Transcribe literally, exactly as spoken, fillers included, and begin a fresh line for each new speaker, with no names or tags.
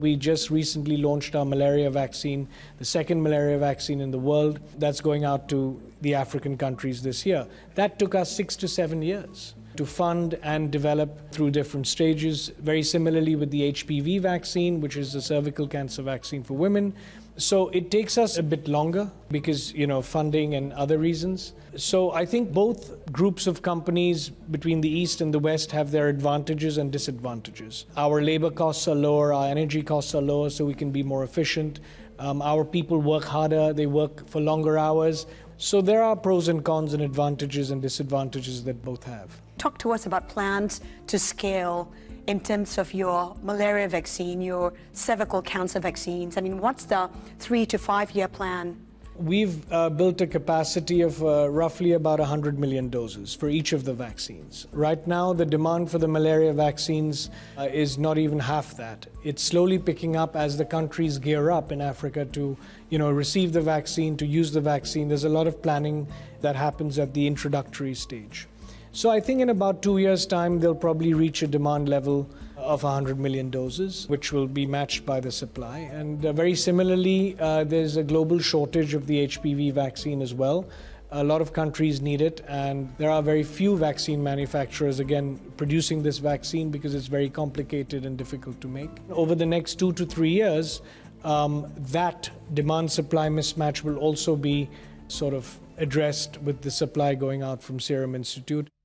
We just recently launched our malaria vaccine, the second malaria vaccine in the world. That's going out to the African countries this year. That took us six to seven years to fund and develop through different stages. Very similarly with the H P V vaccine, which is the cervical cancer vaccine for women. So it takes us a bit longer because, you know, funding and other reasons. So I think both groups of companies between the East and the West have their advantages and disadvantages. Our labor costs are lower, our energy costs are lower, so we can be more efficient. Um, our people work harder, they work for longer hours. So there are pros and cons and advantages and disadvantages that both have.
Talk to us about plans to scale in terms of your malaria vaccine, your cervical cancer vaccines. I mean, what's the three to five year plan?
We've uh, built a capacity of uh, roughly about one hundred million doses for each of the vaccines. Right now, the demand for the malaria vaccines uh, is not even half that. It's slowly picking up as the countries gear up in Africa to, you know, receive the vaccine, to use the vaccine. There's a lot of planning that happens at the introductory stage. So I think in about two years' time, they'll probably reach a demand level of one hundred million doses, which will be matched by the supply. And uh, very similarly, uh, there's a global shortage of the H P V vaccine as well. A lot of countries need it, and there are very few vaccine manufacturers, again, producing this vaccine because it's very complicated and difficult to make. Over the next two to three years, um, that demand-supply mismatch will also be sort of addressed with the supply going out from Serum Institute.